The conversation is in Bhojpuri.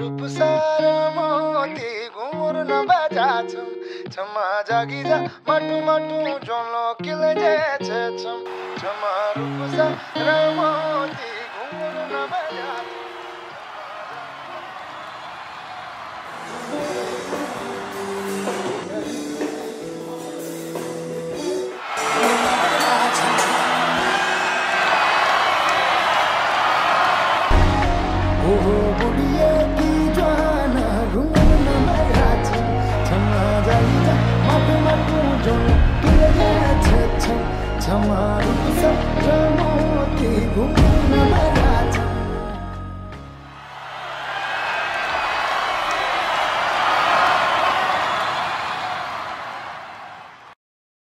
रूप सारा मोती घुंघरू न बजा छम छमा जागी जा माटु माटु जोलो किले जे छे छम छमा रूप सारा मोती घुंघरू न बजा बुढ़िया की जवाना घुंघरू न बजा छम छमा जागी जा माटु माटु जोलो किले जे छे छम छमा रूप सारा मोती घुंघरू न